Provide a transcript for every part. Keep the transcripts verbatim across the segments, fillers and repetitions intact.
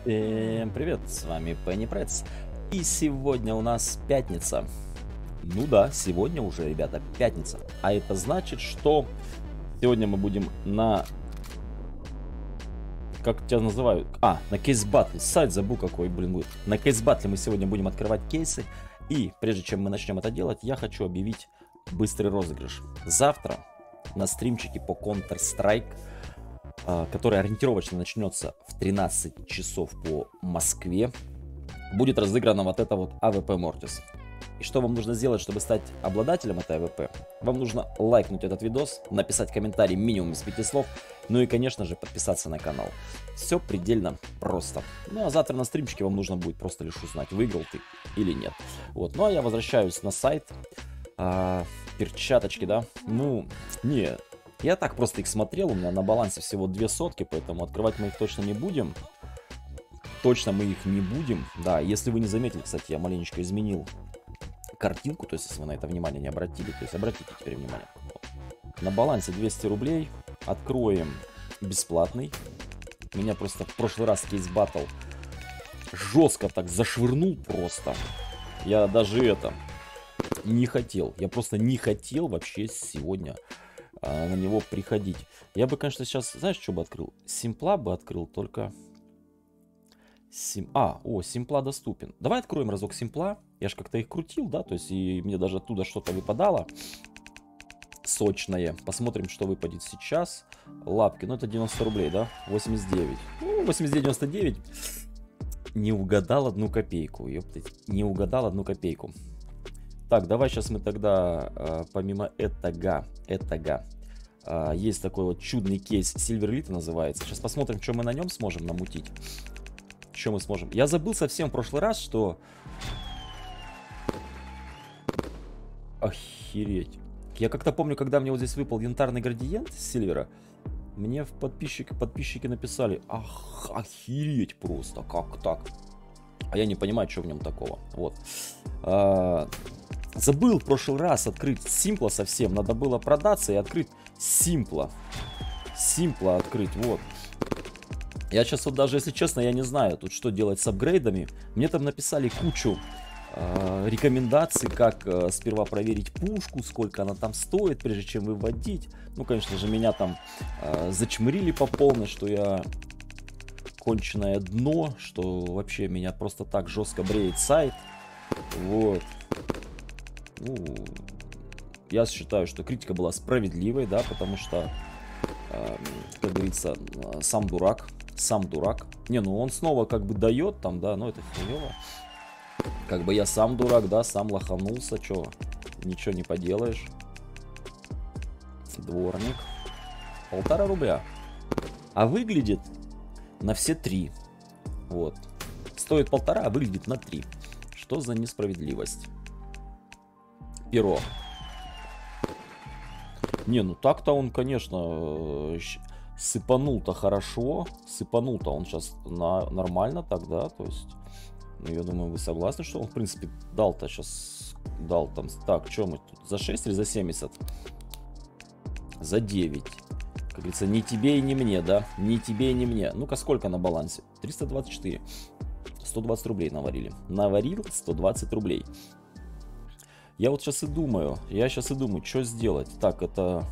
Всем привет, с вами Penny Preds. И сегодня у нас пятница. Ну да, сегодня уже, ребята, пятница. А это значит, что сегодня мы будем на... Как тебя называют? А, на кейс-батле. Сайт забыл какой, блин, будет. На кейс-батле мы сегодня будем открывать кейсы. И прежде чем мы начнем это делать, я хочу объявить быстрый розыгрыш. Завтра на стримчике по Counter-Strike, который ориентировочно начнется в тринадцать часов по Москве, будет разыграна вот эта вот АВП Mortis. И что вам нужно сделать, чтобы стать обладателем этой АВП? Вам нужно лайкнуть этот видос, написать комментарий минимум из пяти слов, ну и, конечно же, подписаться на канал. Все предельно просто. Ну а завтра на стримчике вам нужно будет просто лишь узнать, выиграл ты или нет. Вот. Ну а я возвращаюсь на сайт. А, перчаточки, да? Ну, не... Я так просто их смотрел, у меня на балансе всего две сотки, поэтому открывать мы их точно не будем. Точно мы их не будем. Да, если вы не заметили, кстати, я маленечко изменил картинку, то есть если вы на это внимание не обратили, то есть обратите теперь внимание. Вот. На балансе двести рублей. Откроем бесплатный. Меня просто в прошлый раз кейс баттл жестко так зашвырнул просто. Я даже это не хотел. Я просто не хотел вообще сегодня на него приходить. Я бы, конечно, сейчас, знаешь, что бы открыл? Симпла бы открыл, только... Сим... А, о, Симпла доступен. Давай откроем разок Симпла. Я же как-то их крутил, да, то есть и мне даже оттуда что-то выпадало. Сочное. Посмотрим, что выпадет сейчас. Лапки, ну это девяносто рублей, да? восемьдесят девять. Ну, восемьдесят девять девяносто девять. Не угадал одну копейку. Ёптать, не угадал одну копейку. Так, давай сейчас мы тогда, помимо этого, этого, есть такой вот чудный кейс, Silver Elite называется. Сейчас посмотрим, что мы на нем сможем намутить. Что мы сможем. Я забыл совсем в прошлый раз, что... Охереть. Я как-то помню, когда мне вот здесь выпал янтарный градиент с Сильвера, мне в подписчики, подписчики написали: ах, охереть просто, как так? А я не понимаю, что в нем такого. Вот. А... Забыл в прошлый раз открыть Симпла совсем. Надо было продаться и открыть Симпла. Симпла открыть, вот. Я сейчас вот даже, если честно, я не знаю, тут что делать с апгрейдами. Мне там написали кучу э, рекомендаций, как э, сперва проверить пушку, сколько она там стоит, прежде чем выводить. Ну, конечно же, меня там э, зачмырили по полной, что я конченое дно, что вообще меня просто так жестко бреет сайт. Вот. Ну, я считаю, что критика была справедливой, да, потому что, э, как говорится, сам дурак, сам дурак. Не, ну он снова как бы дает там, да, но это хуёво. Как бы я сам дурак, да, сам лоханулся, чё, ничего не поделаешь. Дворник. Полтора рубля. А выглядит на все три. Вот. Стоит полтора, а выглядит на три. Что за несправедливость? Перо. Не, ну так-то он, конечно, сыпанул-то хорошо. Сыпанул-то он сейчас на, нормально тогда. То есть, ну, я думаю, вы согласны, что он, в принципе, дал-то сейчас... Дал там... Так, что мы тут? За шесть или за семьдесят? За девять. Как говорится, ни тебе и не мне, да? Ни тебе и не мне. Ну-ка, сколько на балансе? триста двадцать четыре. сто двадцать рублей наварили. Наварил сто двадцать рублей. Я вот сейчас и думаю, я сейчас и думаю, что сделать. Так, это...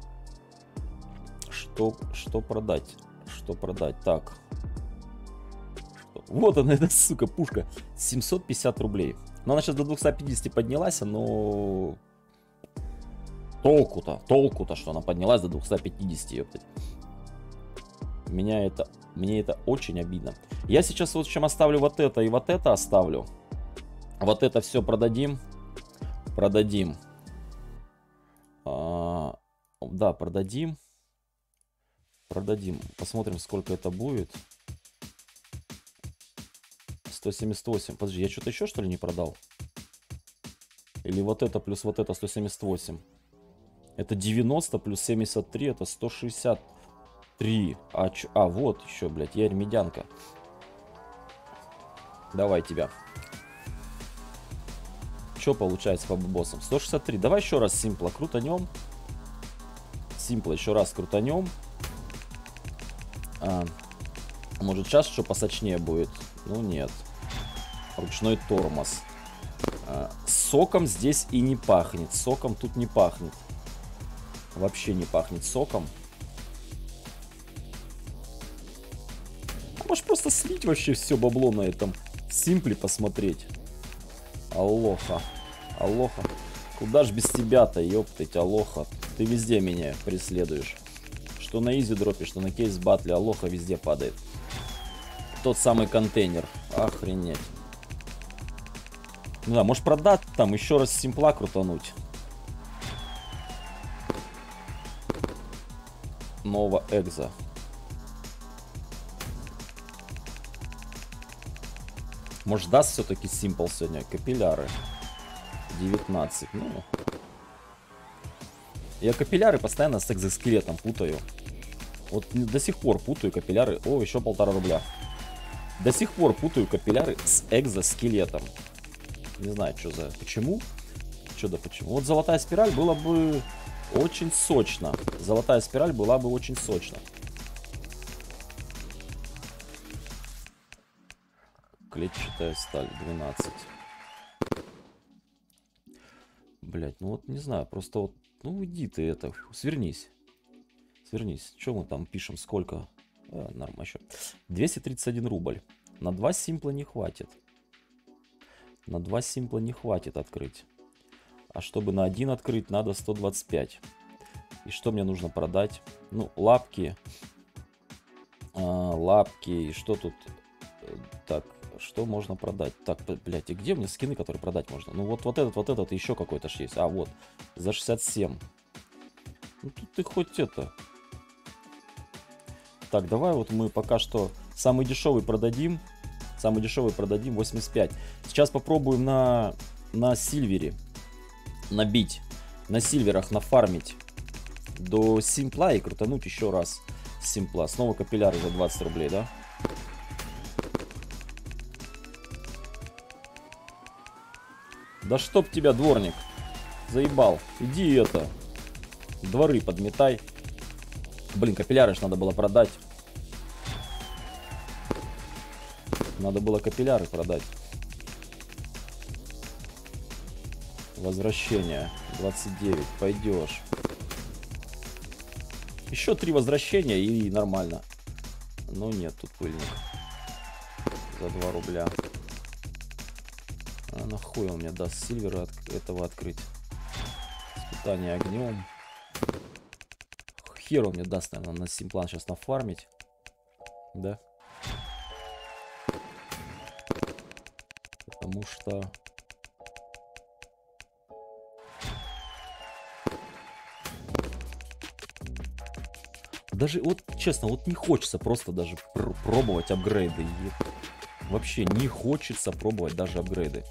Что, что продать? Что продать? Так. Что? Вот она, эта, сука, пушка. семьсот пятьдесят рублей. Но она сейчас до двухсот пятидесяти поднялась, но... Толку-то, толку-то, что она поднялась до двухсот пятидесяти, ёптать. Меня это... Мне это очень обидно. Я сейчас вот чем оставлю вот это и вот это оставлю. Вот это все продадим. Продадим. А, да, продадим. Продадим. Посмотрим, сколько это будет. сто семьдесят восемь. Подожди, я что-то еще, что ли, не продал? Или вот это плюс вот это сто семьдесят восемь. Это девяносто плюс семьдесят три, это сто шестьдесят три. А, чё? А вот еще, блядь, ярь медянка. Давай тебя. Что получается по боссам? сто шестьдесят три. Давай еще раз Симпла крутанем. Симпла еще раз крутанем. А, Может, сейчас что посочнее будет? Ну, нет. Ручной тормоз. А, соком здесь и не пахнет. Соком тут не пахнет. Вообще не пахнет соком. А может, просто слить вообще все бабло на этом симпле посмотреть. Алоха. Алоха. Куда ж без тебя-то, ёптать, алоха. Ты везде меня преследуешь. Что на изи дропе, что на кейс батле, алоха везде падает. Тот самый контейнер. Охренеть. Ну да, может продать там, еще раз симпла крутануть. Нова экза. Может даст все-таки симпл сегодня. Капилляры. девятнадцать. Ну. Я капилляры постоянно с экзоскелетом путаю. Вот до сих пор путаю капилляры. О, еще полтора рубля. До сих пор путаю капилляры с экзоскелетом. Не знаю, что за... Почему? Что да почему? Вот золотая спираль была бы очень сочно. Золотая спираль была бы очень сочно. Клетчатая сталь двенадцать. Блять, ну вот не знаю, просто вот... Ну иди ты это, свернись. Свернись. Что мы там пишем, сколько? А, норм, еще. двести тридцать один рубль. На два симпла не хватит. На два симпла не хватит открыть. А чтобы на один открыть, надо сто двадцать пять. И что мне нужно продать? Ну, лапки. А, лапки. И что тут? Так, что можно продать? Так, блядь, и где мне скины, которые продать можно? Ну, вот, вот этот, вот этот, еще какой-то ж есть. А, вот. За шестьдесят семь. Ну, тут ты хоть это... Так, давай вот мы пока что самый дешевый продадим. Самый дешевый продадим восемьдесят пять. Сейчас попробуем на, на сильвере набить. На сильверах нафармить до симпла и крутануть еще раз симпла. Снова капилляры за двадцать рублей, да? Да чтоб тебя, дворник. Заебал. Иди это. Дворы подметай. Блин, капилляры ж надо было продать. Надо было капилляры продать. Возвращение. двадцать девять. Пойдешь. Еще три возвращения и нормально. Но нет, тут пыльник. За два рубля. А нахуй он мне даст сильвера от этого открыть? Испытание огнем. Хер он мне даст, наверное, на симплан сейчас нафармить. Да. Потому что... Даже, вот, честно, вот не хочется просто даже пр пробовать апгрейды. И вообще не хочется пробовать даже апгрейды.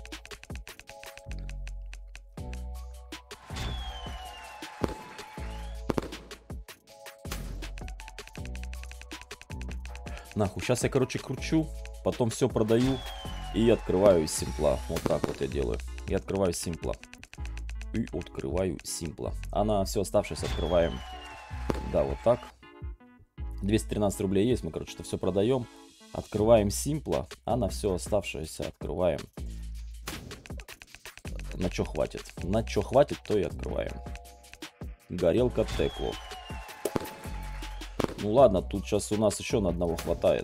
Нахуй, сейчас я, короче, кручу, потом все продаю и открываю из симпла. Вот так вот я делаю. И открываю симпла. И открываю симпла. А на все оставшееся открываем. Да, вот так. двести тринадцать рублей есть, мы, короче, это все продаем. Открываем симпла, а на все оставшееся открываем. На что хватит? На что хватит, то и открываем. Горелка Текло. Ну ладно, тут сейчас у нас еще на одного хватает.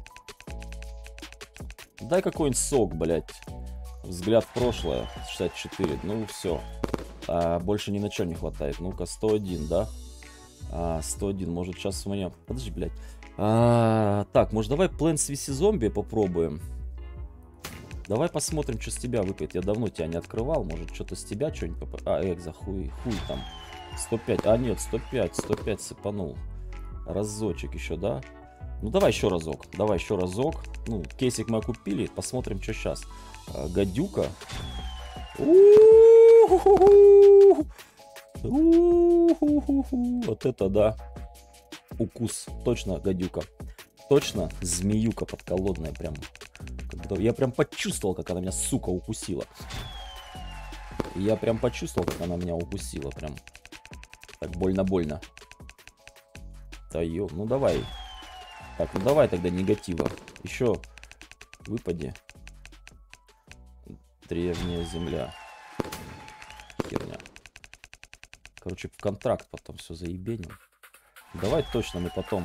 Дай какой-нибудь сок, блядь. Взгляд в прошлое. шестьдесят четыре. Ну все. А, больше ни на что не хватает. Ну-ка, сто один, да? А, сто один. Может сейчас у меня... Подожди, блядь. А, так, может давай Plants ви си Zombie попробуем. Давай посмотрим, что с тебя выпадет. Я давно тебя не открывал. Может что-то с тебя что-нибудь... Поп... А, экза, хуй, хуй там. сто пять. А, нет, сто пять. сто пять сыпанул. Разочек еще, да? Ну, давай еще разок. Давай еще разок. Ну, кейсик мы купили. Посмотрим, что сейчас. А, гадюка. Вот это да. Укус. Точно гадюка. Точно змеюка подколодная. Прям. Я прям почувствовал, как она меня, сука, укусила. Я прям почувствовал, как она меня укусила. Прям. Так больно-больно. Да ё, ну давай. Так, ну давай тогда негатива. Еще выпади. Древняя земля. Херня. Короче, в контракт потом все заебеним. Давай точно мы потом...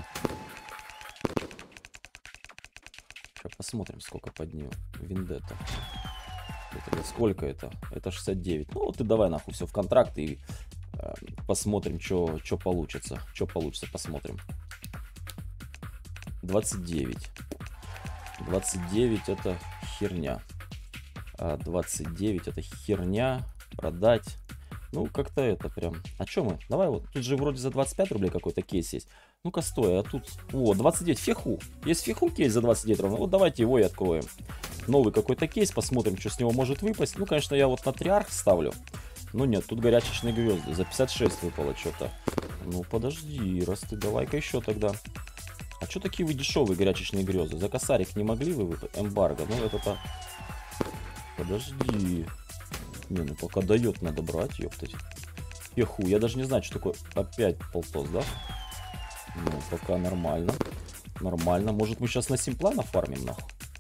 Сейчас посмотрим, сколько под нее. Вендетта. Это, сколько это? Это шестьдесят девять. Ну вот и давай нахуй все в контракт и э, посмотрим, что получится. Что получится, посмотрим. двадцать девять. двадцать девять это херня. А двадцать девять это херня. Продать. Ну, как-то это прям... А чё мы? Давай вот. Тут же вроде за двадцать пять рублей какой-то кейс есть. Ну-ка, стой. А тут... О, двадцать девять. Феху. Есть феху кейс за двадцать девять рублей. Вот давайте его и откроем. Новый какой-то кейс. Посмотрим, что с него может выпасть. Ну, конечно, я вот на триарх ставлю. Ну, нет. Тут горячечные звезды. За пятьдесят шесть выпало что-то. Ну, подожди. Раз ты... Давай-ка еще тогда. А что такие вы дешевые горячечные грезы? За косарик не могли вы выпасть? Эмбарго. Ну, это-то... Подожди. Не, ну пока дает, надо брать, ёптать. Еху, я даже не знаю, что такое. Опять полтос, да? Ну, пока нормально. Нормально. Может, мы сейчас на симпла нафармим, нахуй?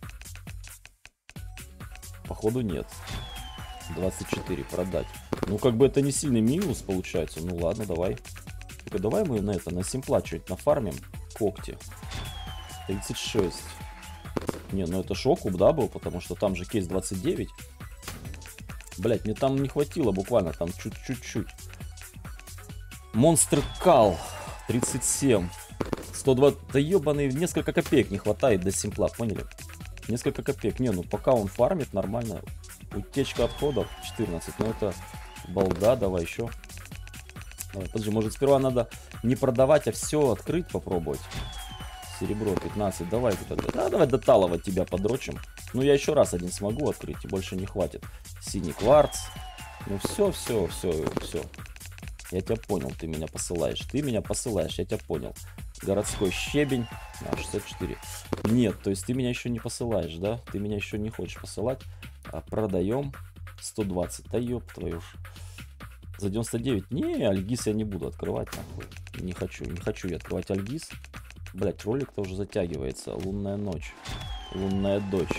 Походу, нет. двадцать четыре, продать. Ну, как бы это не сильный минус получается. Ну, ладно, давай. Только давай мы на это, на симпла что-нибудь нафармим. Когти. тридцать шесть. Не, ну это шокуб, да, был? Потому что там же кейс двадцать девять. Блять, мне там не хватило буквально, там чуть-чуть. Монстр Кал тридцать семь. сто двадцать. Да ебаный, несколько копеек не хватает до симпла, поняли? Несколько копеек. Не, ну пока он фармит нормально. Утечка отходов четырнадцать. Ну это балда, давай еще. Давай, подожди, может сперва надо не продавать, а все открыть попробовать. Серебро пятнадцать. Давай тогда. Да, давай доталовать тебя подрочим. Ну я еще раз один смогу открыть, и больше не хватит. Синий кварц. Ну все, все, все, все. Я тебя понял, ты меня посылаешь. Ты меня посылаешь, я тебя понял. Городской щебень. А, шестьдесят четыре. Нет, то есть ты меня еще не посылаешь, да? Ты меня еще не хочешь посылать. А продаем сто двадцать. Да ёб твою ж. За девяносто девять. Не, Альгиз я не буду открывать, нахуй. Не хочу, не хочу я открывать Альгиз. Блять, ролик-то уже затягивается. Лунная ночь. Лунная дочь.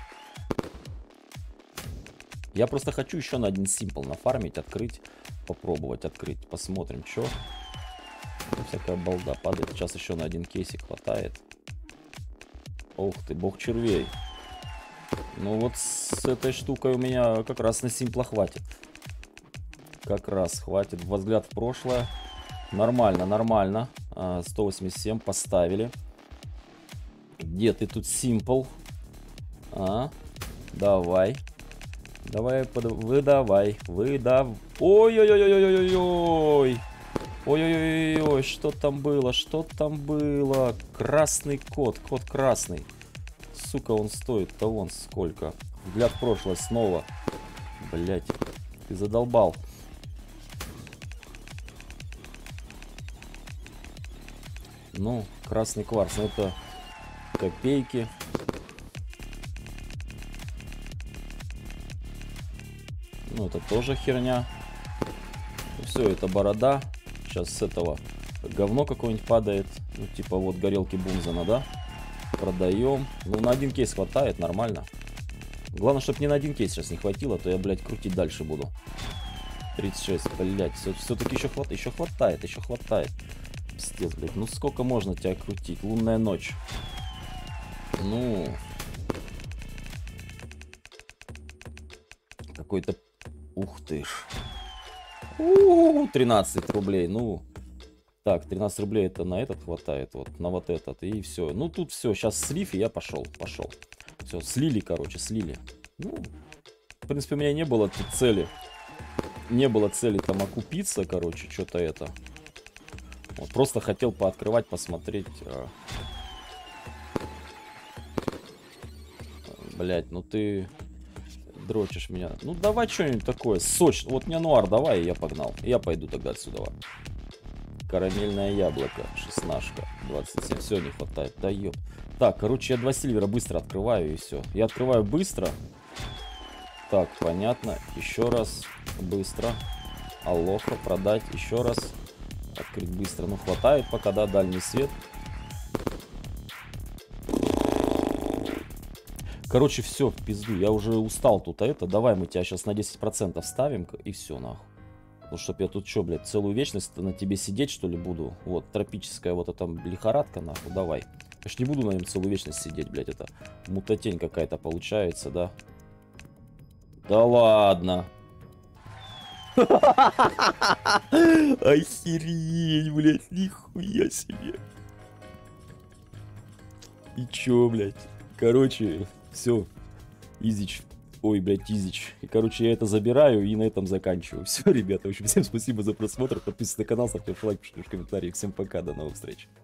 Я просто хочу еще на один симпл нафармить, открыть, попробовать открыть. Посмотрим, что. Ну, всякая балда падает. Сейчас еще на один кейсик хватает. Ох ты, бог червей. Ну вот с этой штукой у меня как раз на симпла хватит. Как раз хватит. Взгляд в прошлое. Нормально, нормально. сто восемьдесят семь поставили. Где ты тут симпл? А, давай. Давай, под... выдавай. Выдав... Ой-ой-ой-ой-ой-ой-ой. Ой-ой-ой-ой, что там было? Что там было? Красный кот. Кот красный. Сука, он стоит-то вон сколько. Взгляд в прошлое снова. Блять, ты задолбал. Ну, красный кварц. Ну, это копейки. Ну, это тоже херня. Все, это борода. Сейчас с этого говно какое-нибудь падает. Ну, типа вот горелки Бунзена, да? Продаем. Ну, на один кейс хватает, нормально. Главное, чтобы не на один кейс сейчас не хватило, то я, блядь, крутить дальше буду. тридцать шесть, блядь. Все-таки еще хватает, еще хватает, еще хватает. Пиздец, блядь. Ну, сколько можно тебя крутить? Лунная ночь. Ну... Какой-то... Ух ты ж. У-у-у, тринадцать рублей. Ну, так, тринадцать рублей это на этот хватает. Вот, на вот этот. И все. Ну, тут все. Сейчас слив, и я пошел. Пошел. Все, слили, короче, слили. Ну, в принципе, у меня не было тут цели. Не было цели там окупиться, короче, что-то это. Вот, просто хотел пооткрывать, посмотреть. Блять, ну ты... дрочишь меня. Ну давай что-нибудь такое сочное. Вот мне нуар давай, и я погнал. Я пойду тогда отсюда. Карамельное яблоко. Шестнашка. двадцать семь. Все, не хватает. Да ёп. Так, короче, я два сильвера быстро открываю и все. Я открываю быстро. Так, понятно. Еще раз. Быстро. Алоха. Продать. Еще раз. Открыть быстро. Ну, хватает пока, да, дальний свет. Короче, все, в пизду. Я уже устал тут, а это. Давай мы тебя сейчас на десять процентов ставим, и все, нахуй. Ну, чтоб я тут что, блядь, целую вечность на тебе сидеть, что ли, буду? Вот, тропическая вот эта лихорадка, нахуй, давай. Я ж не буду на нем целую вечность сидеть, блядь, это мутатень какая-то получается, да? Да ладно. Охереть, блядь, нихуя себе. И чё, блядь? Короче, все, изич. Ой, блядь, изич. И, короче, я это забираю и на этом заканчиваю. Все, ребята, в общем, всем спасибо за просмотр. Подписывайтесь на канал, ставьте лайк, пишите в комментариях. Всем пока, до новых встреч.